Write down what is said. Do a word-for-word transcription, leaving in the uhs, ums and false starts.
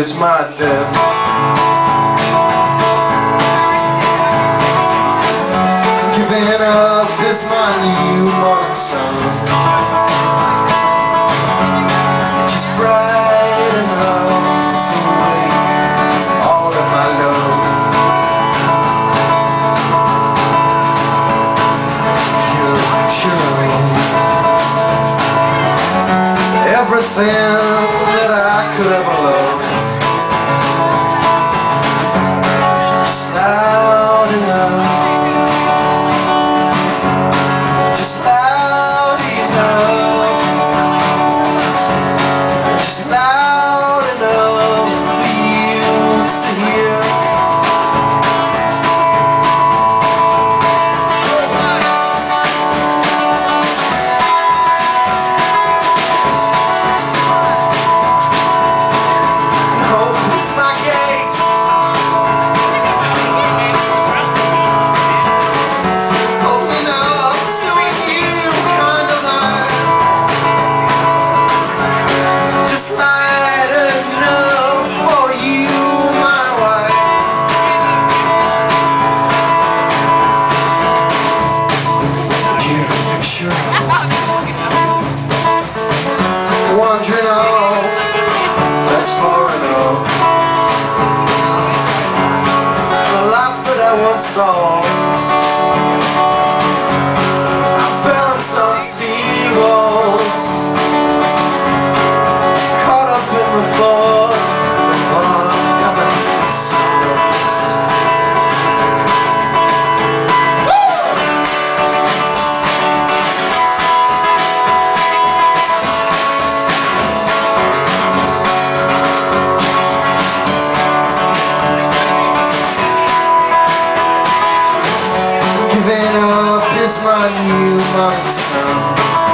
is my death. Giving up is my new morning sun. Just bright enough to wake all of my love. You're a picture of everything that I could ever love. It's loud enough, just loud enough, just loud enough for you to hear. Wandering off, that's far enough. The life that I once saw, I balanced on sea walls, caught up in the thought of oncoming sorrows. Giving up is my new morning sun.